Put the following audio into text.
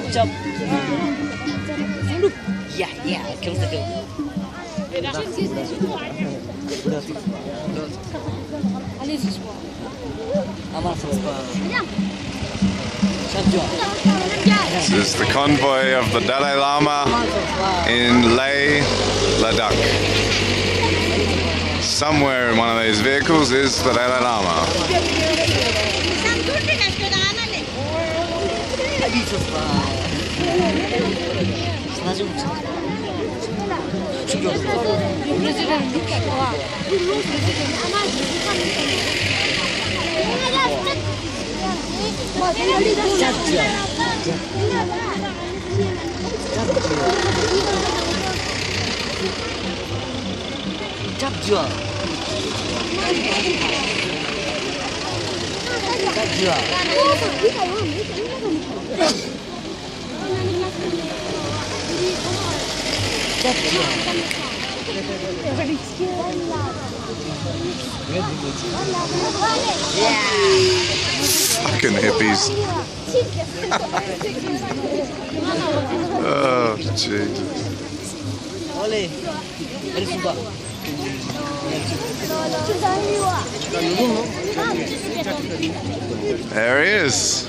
Jump. Yeah, close the door. This is the convoy of the Dalai Lama in Leh, Ladakh. Somewhere in one of these vehicles is the Dalai Lama. Fucking hippies. Oh, Jesus. There he is.